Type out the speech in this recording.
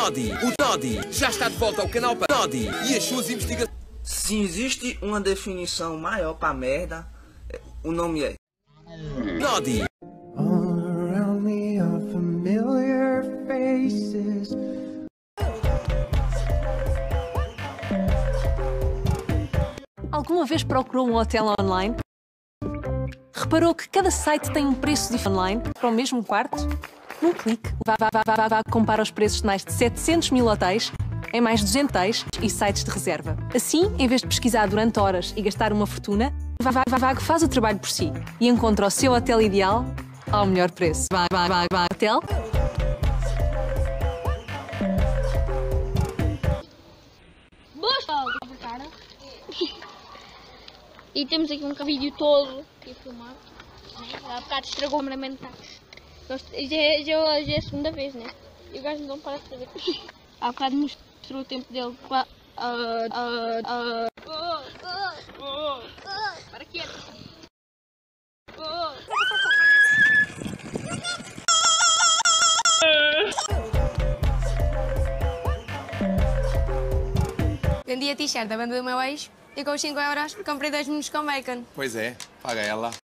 Nodi, o Nodi já está de volta ao canal para Nodi e as suas investigações. Se existe uma definição maior pra merda, o nome é Nodi. All around me are familiar faces. Alguma vez procurou um hotel online? Reparou que cada site tem um preço diferente online para o mesmo quarto? Num clique, vá compara os preços de mais de 700 mil hotéis em mais de 200 hotéis e sites de reserva. Assim, em vez de pesquisar durante horas e gastar uma fortuna, Vago faz o trabalho por si e encontra o seu hotel ideal ao melhor preço. Hotel. Cara. E temos aqui um vídeo todo aqui a filmar. Há bocado estragou o cameraman. Já é a segunda vez, né? E o gajo não para de fazer. Há bocado mostrou o tempo dele. Para quieto. Vendi a t-shirt da banda do meu ex e com os 5 euros comprei 2 menus com bacon. Pois é, paga ela.